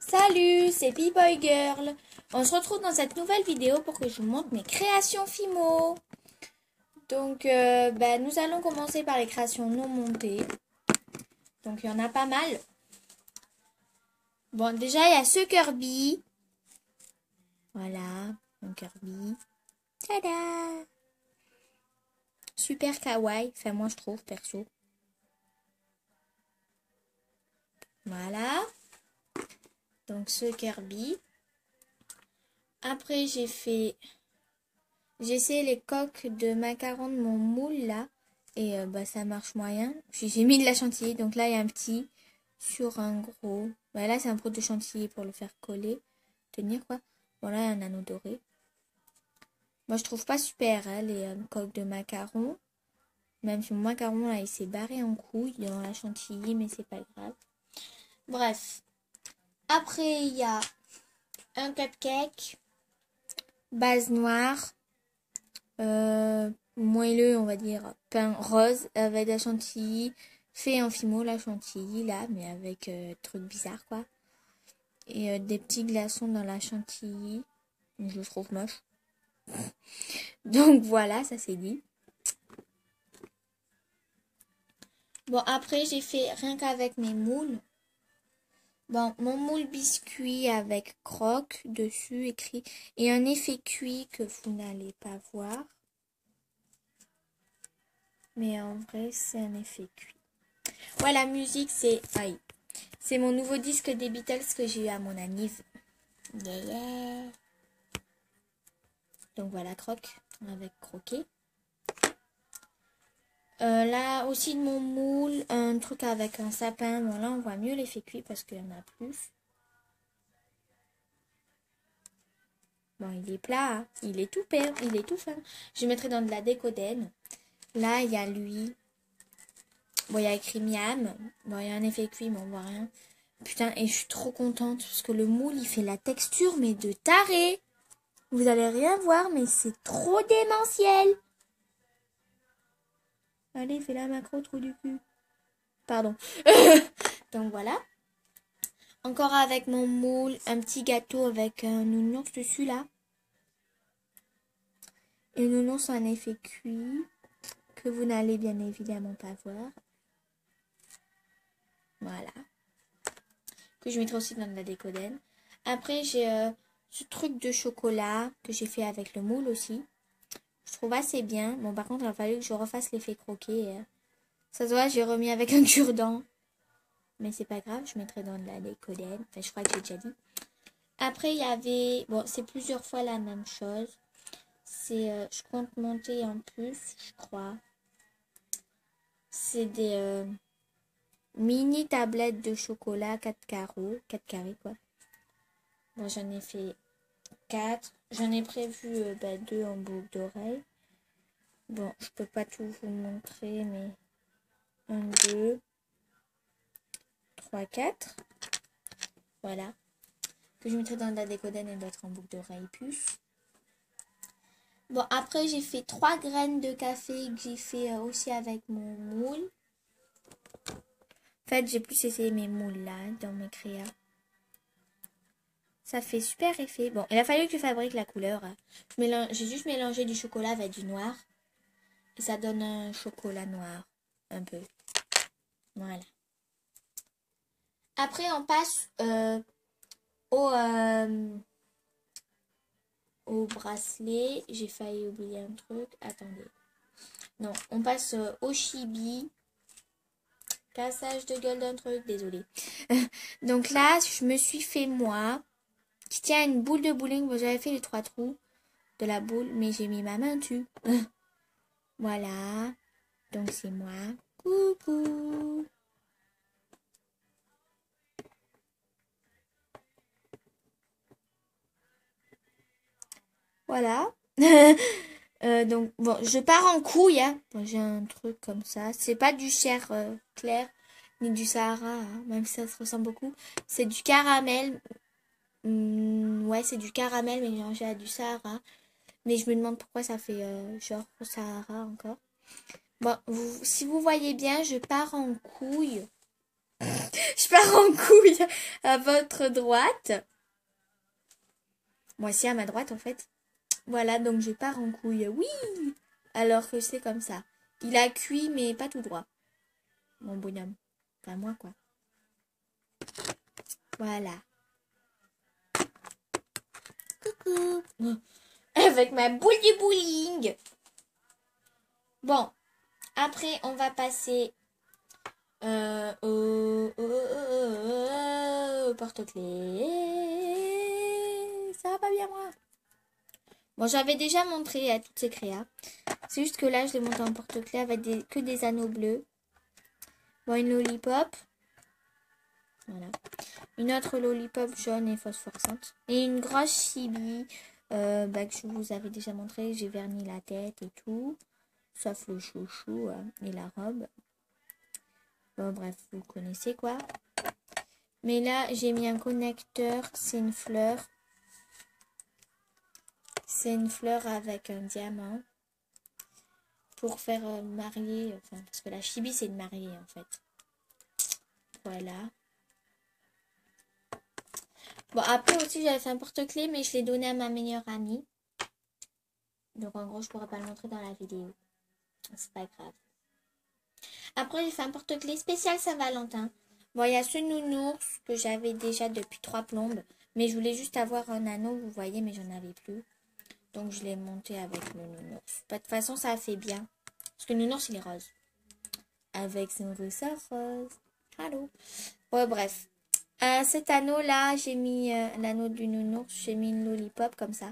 Salut, c'est B-Boy Girl. On se retrouve dans cette nouvelle vidéo pour que je vous montre mes créations Fimo. Donc, nous allons commencer par les créations non montées. Donc, il y en a pas mal. Bon, déjà, il y a ce Kirby. Voilà, un Kirby. Tada! Super kawaii. Enfin, moi, je trouve, perso. Voilà. Donc, ce Kirby. Après, j'ai essayé les coques de macarons de mon moule, là. Et ça marche moyen. J'ai mis de la chantilly. Donc là, il y a un petit sur un gros. Là, c'est un pot de chantilly pour le faire coller. Tenir, quoi. Voilà, il y a un anneau doré. Moi, je trouve pas super, hein, les coques de macarons. Même si mon macaron, là, il s'est barré en couille dans la chantilly. Mais c'est pas grave. Bref. Après, il y a un cupcake. Base noire. Moelleux, on va dire, pain rose avec de la chantilly, fait en fimo la chantilly là, mais avec truc bizarre quoi. Et des petits glaçons dans la chantilly, je le trouve moche. Donc voilà, ça c'est dit. Bon, après j'ai fait rien qu'avec mes moules. Bon, mon moule biscuit avec croque dessus écrit et un effet cuit que vous n'allez pas voir. Mais en vrai, c'est un effet cuit. Ouais, la musique, c'est... Aïe. C'est mon nouveau disque des Beatles que j'ai eu à mon anniv. Yeah, yeah. Donc voilà, croque avec croquet. Là aussi de mon moule, un truc avec un sapin. Bon là, on voit mieux l'effet cuit parce qu'il y en a plus. Bon, il est plat, hein. Il est tout fin. Je mettrai dans de la décodène. Là, il y a lui. Bon, il y a écrit miam. Bon, il y a un effet cuit, mais on voit rien. Putain, et je suis trop contente parce que le moule, il fait la texture, mais de taré. Vous allez rien voir, mais c'est trop démentiel. Allez, fais la macro, trou du cul. Pardon. Donc voilà. Encore avec mon moule, un petit gâteau avec un nounours dessus là. Et le nounours en effet cuit, que vous n'allez bien évidemment pas voir. Voilà. Que je mettrai aussi dans de la décodène. Après, j'ai ce truc de chocolat que j'ai fait avec le moule aussi. Je trouve assez bien. Bon, par contre, il a fallu que je refasse l'effet croquet. Ça se voit, j'ai remis avec un cure-dent. Mais c'est pas grave, je mettrai dans de la décodène. Enfin, je crois que j'ai déjà dit. Après, il y avait... Bon, c'est plusieurs fois la même chose. C'est... je compte monter en plus, je crois. C'est des mini tablettes de chocolat 4 carreaux. 4 carrés, quoi. Bon, j'en ai fait 4. J'en ai prévu 2 en boucle d'oreille. Bon, je peux pas tout vous montrer, mais... 1, 2, 3, 4. Voilà. Que je mettrai dans la décodène et d'autres en boucle d'oreille puce. Bon, après, j'ai fait 3 graines de café que j'ai fait aussi avec mon moule. En fait, j'ai plus essayé mes moules là, dans mes créas. Ça fait super effet. Bon, il a fallu que je fabrique la couleur. J'ai juste mélangé du chocolat avec du noir. Et ça donne un chocolat noir. Un peu. Voilà. Après, on passe au bracelet. J'ai failli oublier un truc. Attendez. Non, on passe au chibi. Cassage de gueule d'un truc, désolé. Donc là, je me suis fait moi, qui tient une boule de bowling. Bon, j'avais fait les 3 trous de la boule, mais j'ai mis ma main dessus. Voilà. Donc c'est moi. Coucou. Voilà. Donc bon, je pars en couille. Hein. Bon, j'ai un truc comme ça. C'est pas du chair clair ni du Sahara, hein, même si ça se ressemble beaucoup. C'est du caramel. Ouais, c'est du caramel mélangé à du Sahara. Mais je me demande pourquoi ça fait genre Sahara encore. Bon, si vous voyez bien, je pars en couille. Je pars en couille à votre droite. Moi aussi à ma droite en fait. Voilà, donc je pars en couille. Oui! Alors que c'est comme ça. Il a cuit, mais pas tout droit. Mon bonhomme. Enfin, moi, quoi. Voilà. Coucou. Avec ma boule de bowling. Bon. Après, on va passer au porte-clés. Ça va pas bien, moi. Bon, j'avais déjà montré à toutes ces créas. C'est juste que là, je l'ai monté en porte-clés avec que des anneaux bleus. Bon, une lollipop. Voilà. Une autre lollipop jaune et phosphorescente. Et une grosse chibi que je vous avais déjà montré. J'ai verni la tête et tout. Sauf le chouchou et la robe. Bon, bref, vous connaissez quoi. Mais là, j'ai mis un connecteur. C'est une fleur. C'est une fleur avec un diamant. Pour faire marier. Enfin, parce que la chibi, c'est une mariée, en fait. Voilà. Bon, après aussi, j'avais fait un porte-clés, mais je l'ai donné à ma meilleure amie. Donc, en gros, je pourrais pas le montrer dans la vidéo. C'est pas grave. Après, j'ai fait un porte-clés spécial Saint-Valentin. Bon, il y a ce nounours que j'avais déjà depuis 3 plombes. Mais je voulais juste avoir un anneau, vous voyez, mais j'en avais plus. Donc, je l'ai monté avec le nounours. De toute façon, ça a fait bien. Parce que le nounours, il est rose. Avec son ressort rose. Allô. Ouais, bref. Cet anneau-là, j'ai mis l'anneau du nounours. J'ai mis une lollipop comme ça.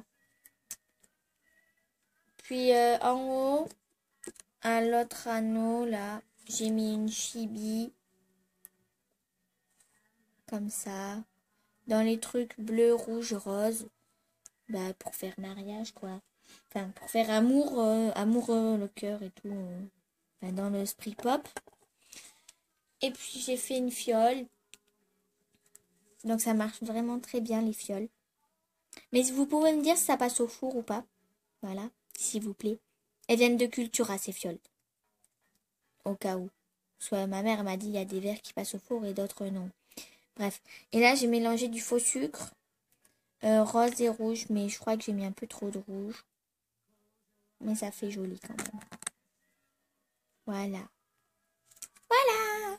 Puis, en haut, à l'autre anneau, là, j'ai mis une chibi. Comme ça. Dans les trucs bleu, rouge, rose. Bah, pour faire mariage, quoi. Enfin, pour faire amour, amoureux, le cœur et tout. Enfin, dans le spray pop. Et puis, j'ai fait une fiole. Donc, ça marche vraiment très bien, les fioles. Mais vous pouvez me dire si ça passe au four ou pas. Voilà, s'il vous plaît. Elles viennent de Cultura, ces fioles. Au cas où. Soit ma mère m'a dit, il y a des verres qui passent au four et d'autres non. Bref. Et là, j'ai mélangé du faux sucre. Rose et rouge, mais je crois que j'ai mis un peu trop de rouge. Mais ça fait joli quand même. Voilà. Voilà.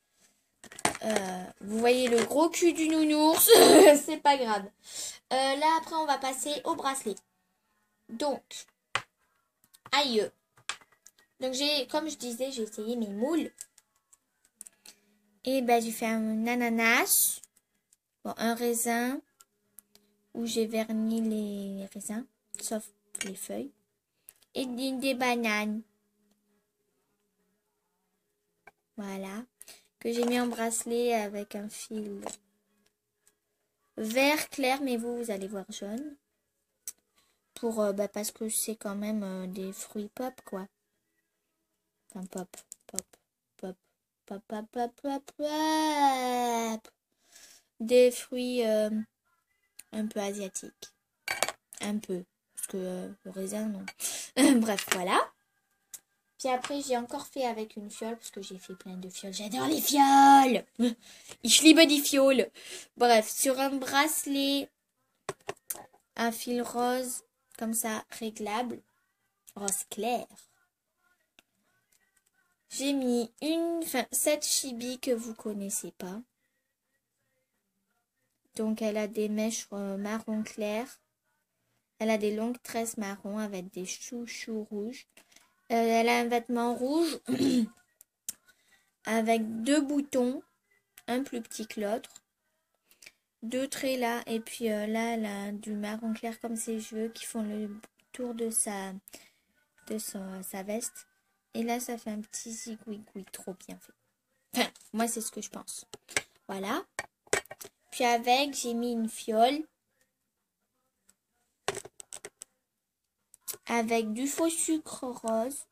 Vous voyez le gros cul du nounours. C'est pas grave. Là, après, on va passer au bracelet. Donc, aïe. Donc, comme je disais, j'ai essayé mes moules. Et ben, j'ai fait un ananas. Bon, un raisin. Où j'ai verni les raisins. Sauf les feuilles. Et des bananes. Voilà. Que j'ai mis en bracelet avec un fil vert clair. Mais vous allez voir jaune. Pour, parce que c'est quand même des fruits pop, quoi. Enfin, pop. Des fruits un peu asiatiques. Un peu. Parce que le raisin, non. Bref, voilà. Puis après, j'ai encore fait avec une fiole. Parce que j'ai fait plein de fioles. J'adore les fioles. Ich liebe die Fiole. Bref, sur un bracelet à fil rose. Comme ça, réglable. Rose clair. J'ai mis cette chibi que vous connaissez pas. Donc, elle a des mèches marron clair. Elle a des longues tresses marron avec des chouchous rouges. Elle a un vêtement rouge avec 2 boutons, un plus petit que l'autre. 2 traits là. Et puis là, elle a du marron clair comme ses cheveux qui font le tour de sa veste. Et là, ça fait un petit zigouigoui trop bien fait. Enfin, moi, c'est ce que je pense. Voilà. Puis avec, j'ai mis une fiole. Avec du faux sucre rose.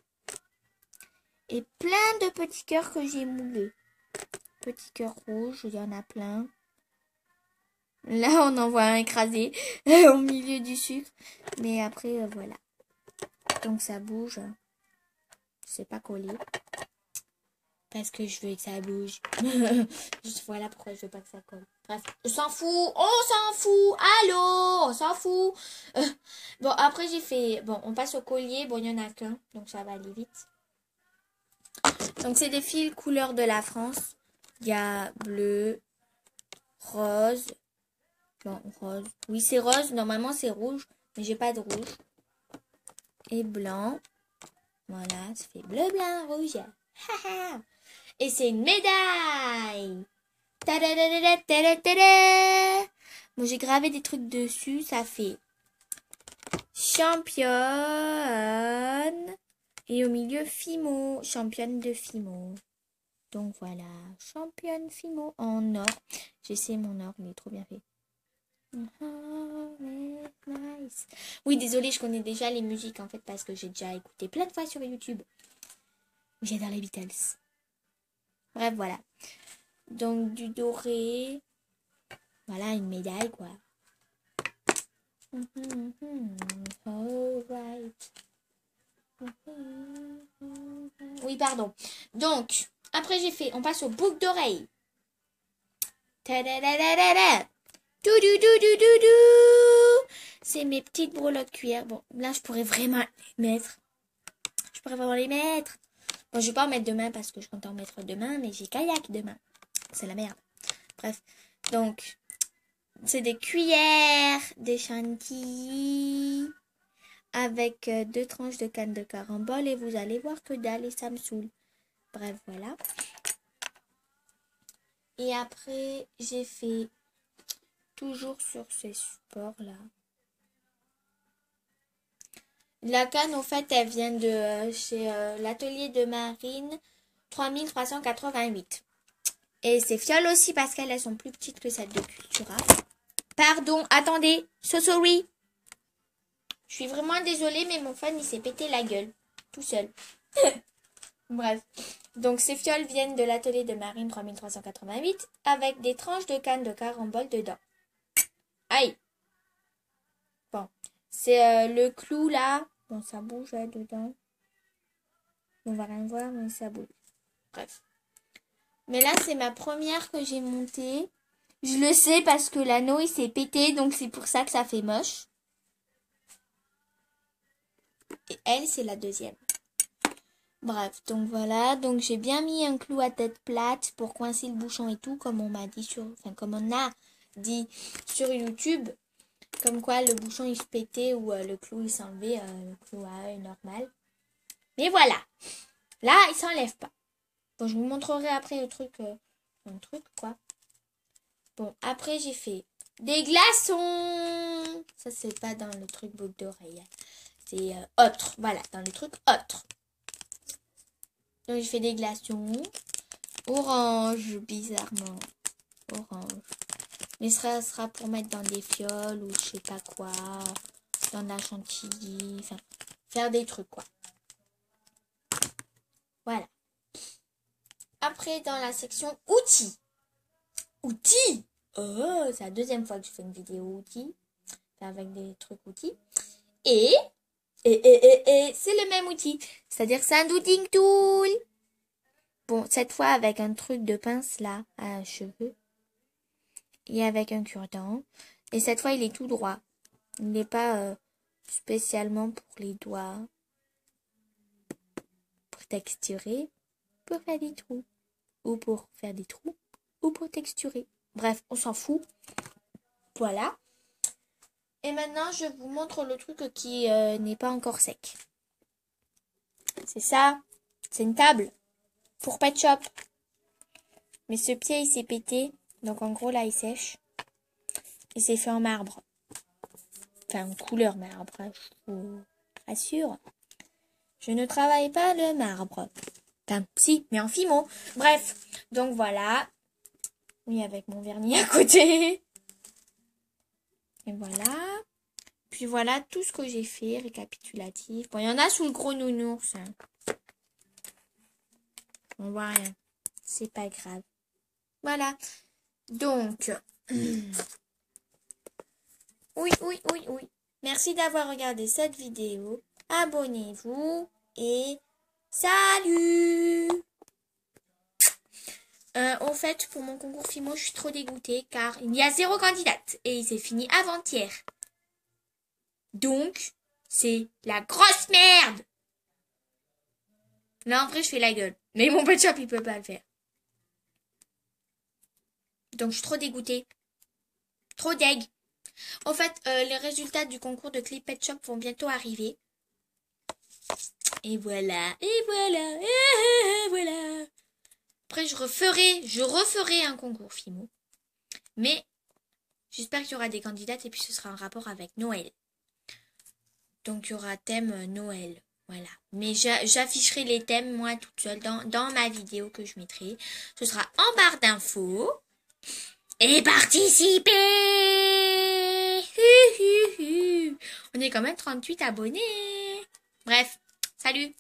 Et plein de petits cœurs que j'ai moulés. Petits cœurs rouges, il y en a plein. Là, on en voit un écrasé au milieu du sucre. Mais après, voilà. Donc, ça bouge. C'est pas collé. Parce que je veux que ça bouge. Voilà pourquoi je veux pas que ça colle. Bref, on s'en fout. On s'en fout. Allô, on s'en fout. Bon, après j'ai fait... Bon, on passe au collier. Bon, il y en a qu'un. Donc ça va aller vite. Donc c'est des fils couleur de la France. Il y a bleu, rose. Bon, rose. Oui, c'est rose. Normalement, c'est rouge. Mais j'ai pas de rouge. Et blanc. Voilà, ça fait bleu, blanc, rouge. Et c'est une médaille. Tadadadada, tadadada. Bon, j'ai gravé des trucs dessus. Ça fait championne. Et au milieu, Fimo. Championne de Fimo. Donc voilà, championne Fimo en or. J'essaie mon or, il est trop bien fait. Nice. Oui, désolé, je connais déjà les musiques en fait parce que j'ai déjà écouté plein de fois sur YouTube. J'adore les Beatles. Bref, voilà. Donc du doré. Voilà, une médaille quoi. Alright. Oui, pardon. Donc, après j'ai fait, on passe aux boucles d'oreilles. C'est mes petites breloques cuir. Bon, là, je pourrais vraiment les mettre. Bon, je vais pas en mettre demain parce que je compte en mettre demain, mais j'ai kayak demain. C'est la merde. Bref. Donc, c'est des cuillères, des chantilly, avec 2 tranches de canne de carambole et vous allez voir que dalle et ça me saoule. Bref, voilà. Et après, j'ai fait toujours sur ces supports-là. La canne, au fait, elle vient de chez l'atelier de Marine 3388. Et ces fioles aussi parce qu'elles sont plus petites que celles de Cultura. Pardon, attendez, so sorry. Je suis vraiment désolée, mais mon fan, il s'est pété la gueule. Tout seul. Bref. Donc, ces fioles viennent de l'atelier de Marine 3388 avec des tranches de canne de carambole dedans. Aïe. Bon. C'est le clou là. Bon, ça bouge là, dedans. On va rien voir, mais ça bouge. Bref. Mais là, c'est ma première que j'ai montée. Je le sais parce que l'anneau, il s'est pété. Donc, c'est pour ça que ça fait moche. Et elle, c'est la deuxième. Bref, donc voilà. Donc, j'ai bien mis un clou à tête plate pour coincer le bouchon et tout. Comme on m'a dit comme on a dit sur YouTube. Comme quoi, le bouchon, il se pétait ou le clou, il s'enlevait. Le clou à œil normal. Mais voilà. Là, il s'enlève pas. Bon, je vous montrerai après le truc. Un truc, quoi. Bon, après, j'ai fait des glaçons. Ça, c'est pas dans le truc boucle d'oreille. C'est autre. Voilà, dans le truc autre. Donc, j'ai fait des glaçons. Orange, bizarrement. Orange. Mais ça sera pour mettre dans des fioles ou je sais pas quoi. Dans de la chantilly. Enfin, faire des trucs, quoi. Voilà. Après, dans la section outils. Outils! Oh, c'est la deuxième fois que je fais une vidéo outils. Enfin, avec des trucs outils. Et c'est le même outil. C'est-à-dire c'est un doodling tool. Bon, cette fois avec un truc de pince là, à cheveux. Et avec un cure-dent. Et cette fois, il est tout droit. Il n'est pas spécialement pour les doigts. Pour texturer. Pour faire des trous. Ou pour faire des trous. Ou pour texturer. Bref, on s'en fout. Voilà. Et maintenant, je vous montre le truc qui n'est pas encore sec. C'est ça. C'est une table. Pour Pet Shop. Mais ce pied, il s'est pété. Donc, en gros, là, il sèche. Et c'est fait en marbre. Enfin, en couleur marbre. Je vous rassure. Je ne travaille pas le marbre. Enfin, si, mais en fimo. Bref. Donc, voilà. Oui, avec mon vernis à côté. Et voilà. Puis voilà tout ce que j'ai fait, récapitulatif. Bon, il y en a sous le gros nounours. Hein. On voit rien. C'est pas grave. Voilà. Donc, oui. Merci d'avoir regardé cette vidéo. Abonnez-vous et salut! Au fait, pour mon concours Fimo, je suis trop dégoûtée car il y a 0 candidate et il s'est fini avant-hier. Donc, c'est la grosse merde. Là, en vrai, je fais la gueule. Mais mon pet shop, il peut pas le faire. Donc, je suis trop dégoûtée. Trop deg. En fait, les résultats du concours de Clip Pet Shop vont bientôt arriver. Et voilà, et voilà, et voilà. Après, je referai un concours Fimo. Mais j'espère qu'il y aura des candidates et puis ce sera en rapport avec Noël. Donc, il y aura thème Noël. Voilà. Mais j'afficherai les thèmes, moi, toute seule, dans ma vidéo que je mettrai. Ce sera en barre d'infos. Et participer. On est quand même 38 abonnés. Bref, salut.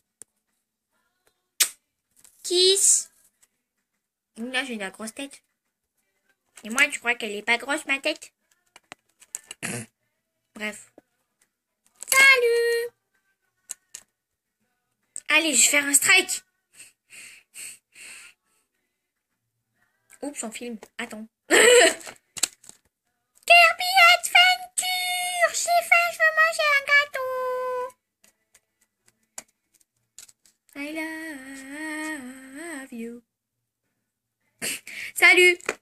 Kiss. Là, j'ai de la grosse tête. Et moi, tu crois qu'elle est pas grosse, ma tête? Bref. Salut. Allez, je vais faire un strike. Oups, on filme. Attends. Kirby Adventure. J'ai faim, je veux manger un gâteau. I love you. Salut.